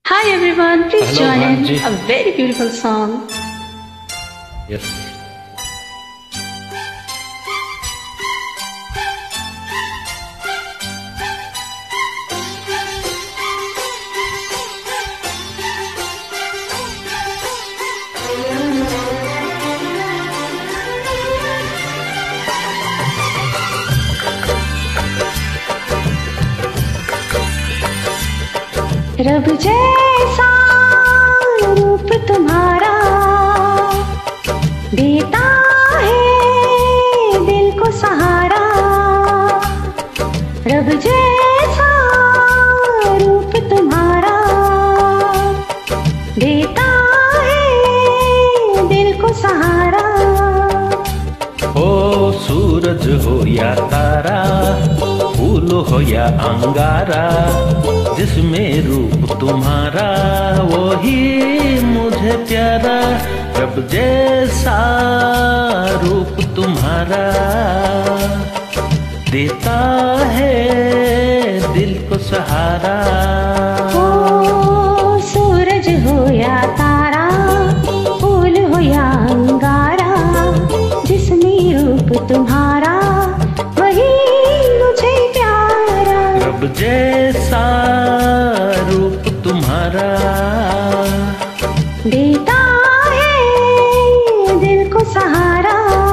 Hi everyone, please Hello, join in Bhanji. a very beautiful song. Yes. रब जैसा रूप तुम्हारा देता है दिल को सहारा। रब जैसा रूप तुम्हारा देता है दिल को सहारा। हो सूरज हो या तारा, फूल हो या अंगारा, जिसमें रूप तुम्हारा वही मुझे प्यारा। रब जैसा रूप तुम्हारा देता है दिल को सहारा। ओ सूरज हो या तारा, फूल हो या अंगारा, जिसमें रूप तुम्हारा वही मुझे प्यारा। रब जैसा रूप तुम्हारा देता है दिल को सहारा।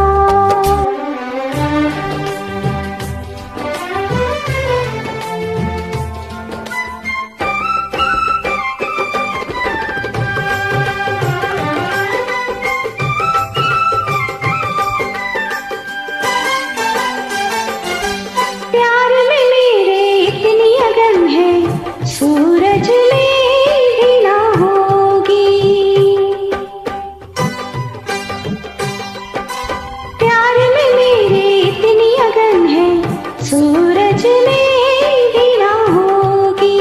प्यार में मेरे इतनी अगन है, सूरज में भी ना होगी। प्यार में मेरे इतनी अगन है, सूरज में भी ना होगी।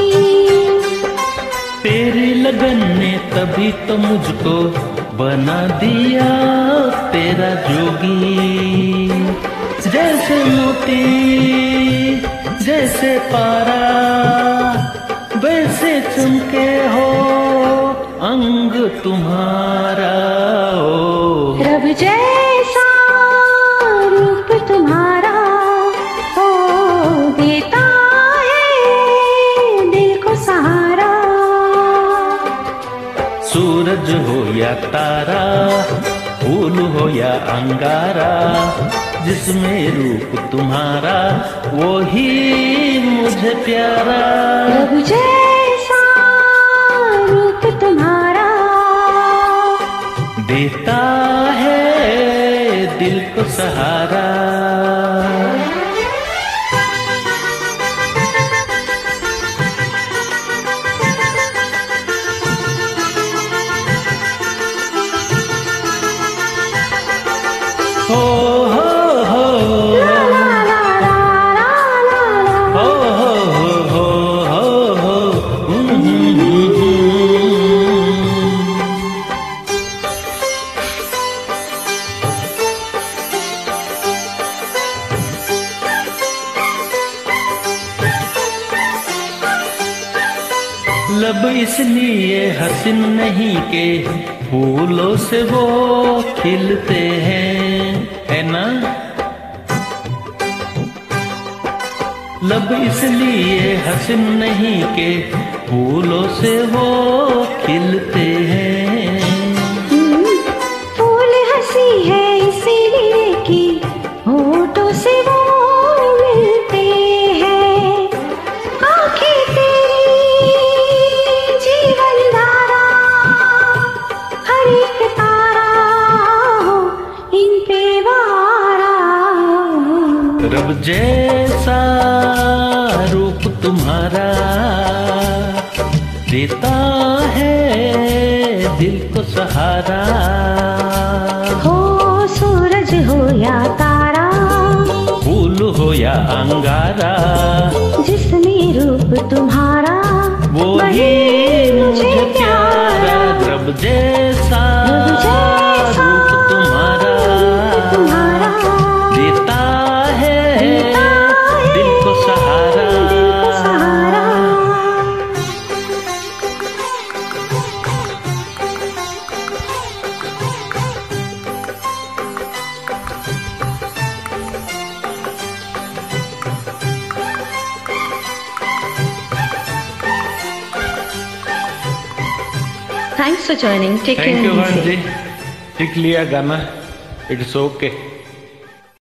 तेरी लगन ने तभी तो मुझको बना दिया तेरा जोगी। जैसे मोती जैसे पारा, वैसे चमके हो अंग तुम्हारा। ओ रब जैसा रूप तुम्हारा हो देता है दिल को सहारा। सूरज हो या तारा, फूल हो या अंगारा, जिसमें रूप तुम्हारा वही मुझे प्यारा। रब जैसा रूप तुम्हारा देता है दिल को सहारा। हो हो हो ला ला ला ला ला ला ला। हो हो हो हो हो लब इसलिए हसीन नहीं के फूलों से वो खिलते हैं, है ना। लब इसलिए हसीन नहीं के फूलों से वो खिलते हैं। फूल हंसी है इसीलिए कि होठों से वो मिलते हैं। आँखें तेरी जीवन धारा, हर एक तारा हो इन पे वारा। रब जैसा रूप तुम्हारा देता है दिल को सहारा। हो सूरज हो या तारा, फूल हो या अंगारा, जिसमें रूप तुम्हारा वही मुझे प्यारा। रब जैसा रूप तुम्हारा देता है दिल को सहारा। Thanks for joining. Take care. Thank you and be भान safe. जी, सीख लिया गाना, इट्स ओके।